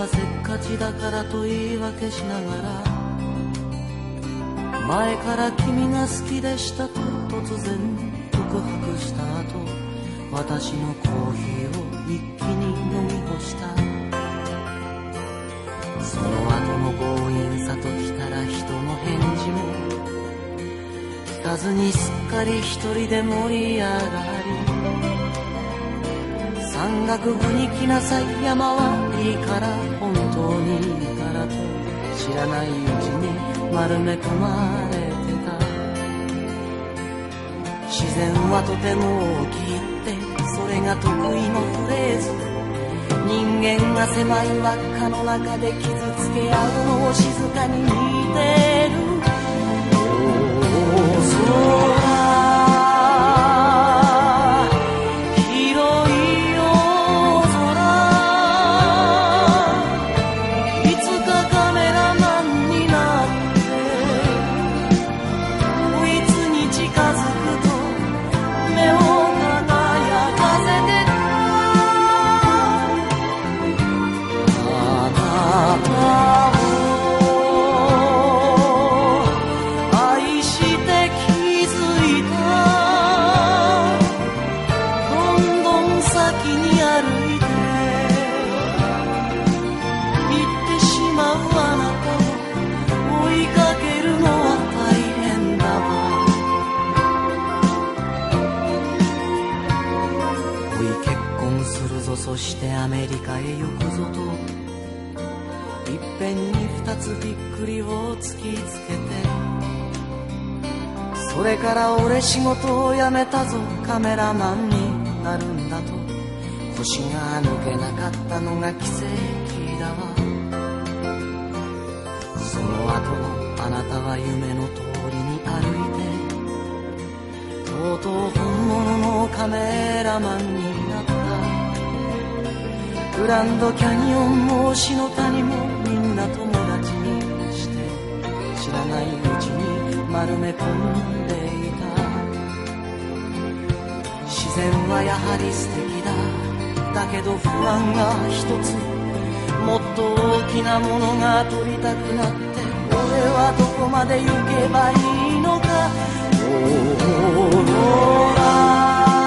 はせっかちだからと言い訳しながら、前から君が好きでしたと突然告白した後、私のコーヒーを一気に飲み干した。その後の強引さときたら人の返事も聞かずにすっかり一人で盛り上がり、山岳部に来なさい、山はいいから本当にいいからと知らないうちに丸め込まれてた。自然はとても大きいってそれが得意のフレーズで、人間が狭い輪っかの中で傷つけ合うのを静かに見てる。そしてアメリカへ行くぞといっぺんに二つびっくりを突きつけて、それから俺仕事を辞めたぞ、カメラマンになるんだと。腰が抜けなかったのが奇跡だわ。その後あなたは夢の通りに歩いて、とうとう本物のカメラマンになった。グランドキャニオンも星の谷もみんな友達にして、知らないうちに丸め込んでいた。自然はやはり素敵だ。だけど不安が一つ、もっと大きなものが取りたくなって、俺はどこまで行けばいいのか。オーロラ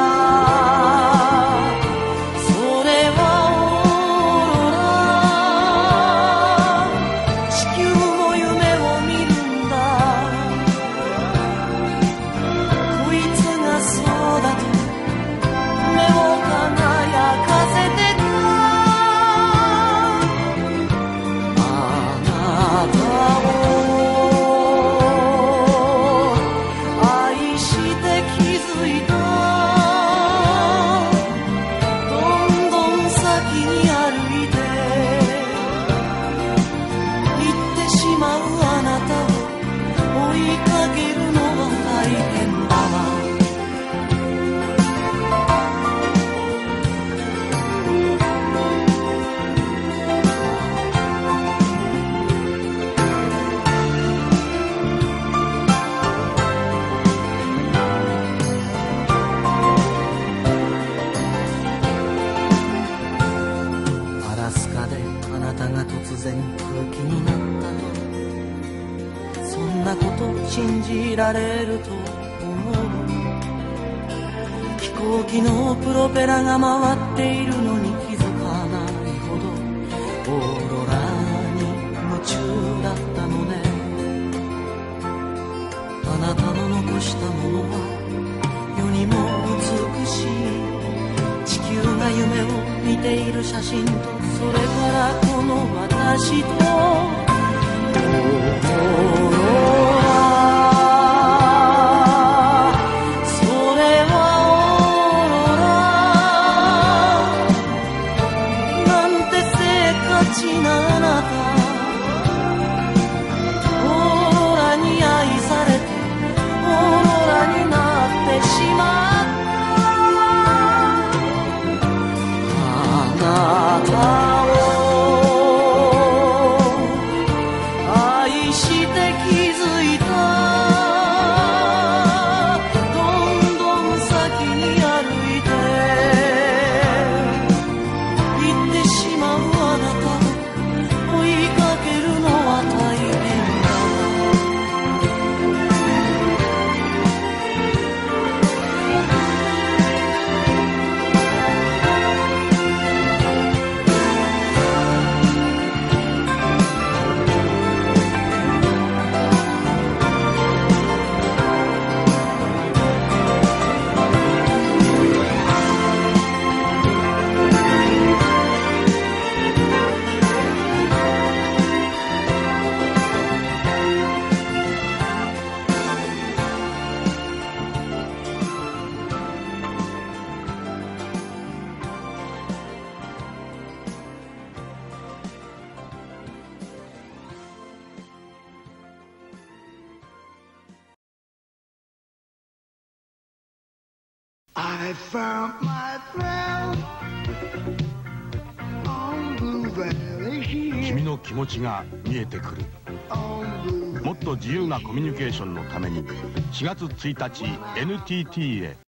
信じられると思う。飛行機のプロペラが回っているのに気づかないほどオーロラに夢中だったのね。あなたの残したものは世にも美しい。地球が夢を見ている写真と、それからこの私とオーロラ。愛してき I found my friend on Blue Valley Hill. 君の気持ちが見えてくる。もっと自由なコミュニケーションのために4月1日 NTT へ。